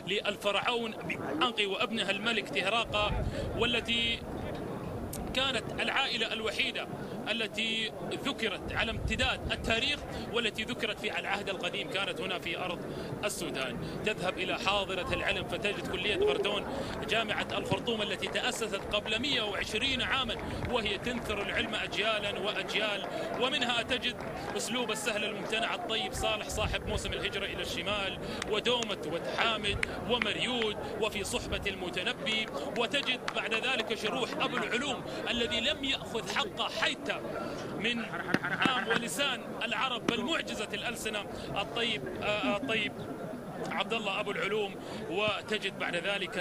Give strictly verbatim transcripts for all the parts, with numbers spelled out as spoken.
للفرعون بأنقي وابنها الملك تهراقة، والتي كانت العائلة الوحيدة التي ذكرت على امتداد التاريخ والتي ذكرت في العهد القديم، كانت هنا في أرض السودان. تذهب إلى حاضرة العلم فتجد كلية غردون جامعة الخرطوم التي تأسست قبل مئة وعشرين عاما، وهي تنثر العلم أجيالا وأجيال. ومنها تجد أسلوب السهل الممتنع الطيب صالح صاحب موسم الهجرة إلى الشمال، ودومة وتحامد ومريود، وفي صحبة المتنبي. وتجد بعد ذلك شروح أبو العلوم الذي لم يأخذ حقه حتى من عام ولسان العرب بل معجزة الألسنة الطيب الطيب عبد الله أبو العلوم. وتجد بعد ذلك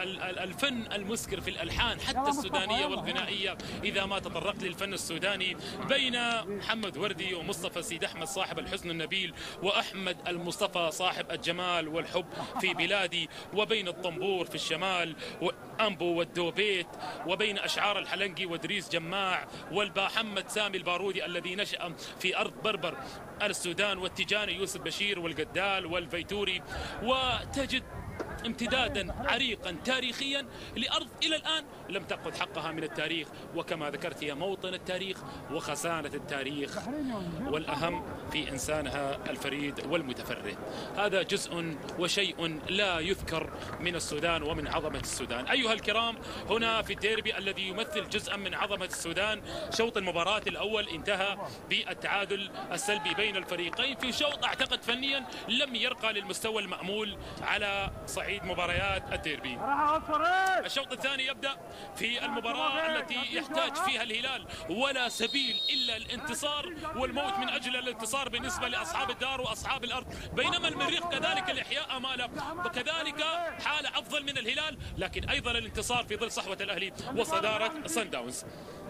الفن المسكر في الألحان حتى السودانية والغنائية إذا ما تطرقت للفن السوداني، بين محمد وردي ومصطفى سيد أحمد صاحب الحزن النبيل، وأحمد المصطفى صاحب الجمال والحب في بلادي، وبين الطنبور في الشمال وأنبو والدوبيت، وبين أشعار الحلنقي ودريس جماع والباحمد سامي البارودي الذي نشأ في أرض بربر السودان، والتجاني يوسف بشير والقدال والفيتوري. وتجد امتدادا عريقا تاريخيا لأرض إلى الآن لم تأخذ حقها من التاريخ، وكما ذكرت هي موطن التاريخ وخزانة التاريخ، والأهم في إنسانها الفريد والمتفرد. هذا جزء وشيء لا يذكر من السودان ومن عظمة السودان. أيها الكرام، هنا في الديربي الذي يمثل جزءا من عظمة السودان، شوط المباراة الأول انتهى بالتعادل السلبي بين الفريقين في شوط أعتقد فنيا لم يرقى للمستوى المأمول على صعيد مباريات الديربي. الشوط الثاني يبدأ في المباراة التي يحتاج فيها الهلال ولا سبيل إلا الانتصار والموت من أجل الانتصار بالنسبة لأصحاب الدار وأصحاب الأرض، بينما المريخ كذلك الإحياء أماله وكذلك حالة أفضل من الهلال، لكن أيضا الانتصار في ظل صحوة الأهلي وصدارة صن داونز.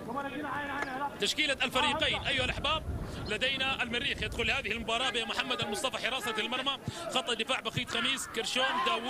تشكيلة الفريقين أيها الأحباب: لدينا المريخ يدخل هذه المباراة بمحمد المصطفى حراسة المرمى، خط الدفاع بخيت خميس، كرشوم، داوود